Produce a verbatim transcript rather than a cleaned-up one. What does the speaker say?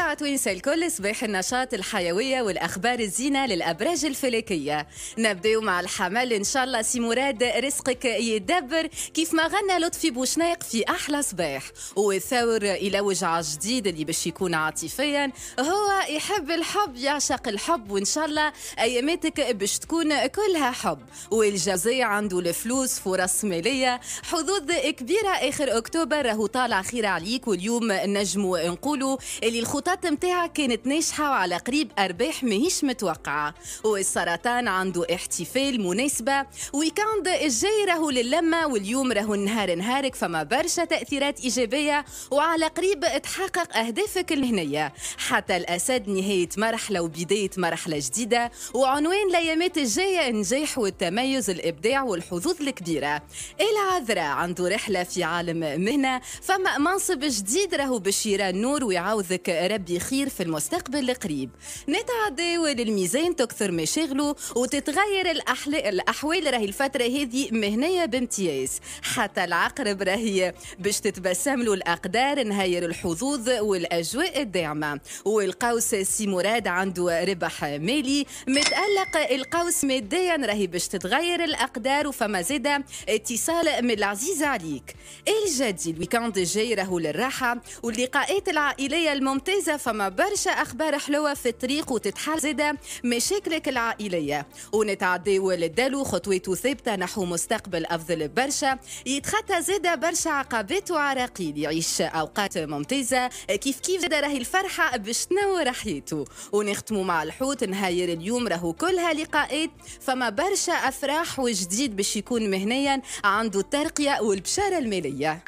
مرحبا توينسا الكل. صباح النشاط الحيوية والأخبار الزينة للأبراج الفلكية. نبدأ مع الحمل إن شاء الله. سي مراد رزقك يدبر كيف ما غنى لطفي بوشناق في أحلى صباح. والثور إلى وجع جديد اللي باش يكون عاطفيا. هو يحب الحب، يعشق الحب، وإن شاء الله أياماتك باش تكون كلها حب. والجوزاء عنده الفلوس، فرص مالية، حظوظ كبيرة آخر أكتوبر راهو طالع خير عليك. واليوم نجموا نقولوا اللي الخطط متاعك كانت ناجحة وعلى قريب أرباح ماهيش متوقعة. والسرطان عنده احتفال، مناسبة، ويكاند الجاي راهو للمة. واليوم راهو نهار نهارك، فما برشا تأثيرات إيجابية وعلى قريب تحقق أهدافك المهنية. حتى الأسد نهاية مرحلة وبداية مرحلة جديدة. وعنوان الأيامات الجاية النجاح والتميز، الإبداع والحظوظ الكبيرة. العذراء عنده رحلة في عالم مهنة، فما منصب جديد راهو بشيرة النور ويعوضك ربي خير في المستقبل القريب. نتعداو للميزان، تكثر مشاغله وتتغير الأحل... الأحوال. راهي الفترة هذه مهنية بامتياز. حتى العقرب راهي باش تتبسم له الأقدار، نهاير الحظوظ والأجواء الداعمة. والقوس سي مراد عنده ربح مالي متألق. القوس ماديا راهي باش تتغير الأقدار، وفما زادة اتصال من العزيز عليك. الجدي الويكاند الجاي راهو للراحة واللقاءات العائلية الممتازة. فما برشا أخبار حلوة في الطريق وتتحل زادة مشاكلك العائلية. ونتعداو للدلو، خطوته ثابتة نحو مستقبل أفضل برشا. يتخطى زادة برشا عقبات وعراقيل، يعيش أوقات ممتازة. كيف كيف زادة راهي الفرحة باش تنور حياته. ونختموا مع الحوت، نهاير اليوم راهو كلها لقاءات، فما برشا أفراح وجديد باش يكون مهنيا عنده الترقية والبشارة المالية.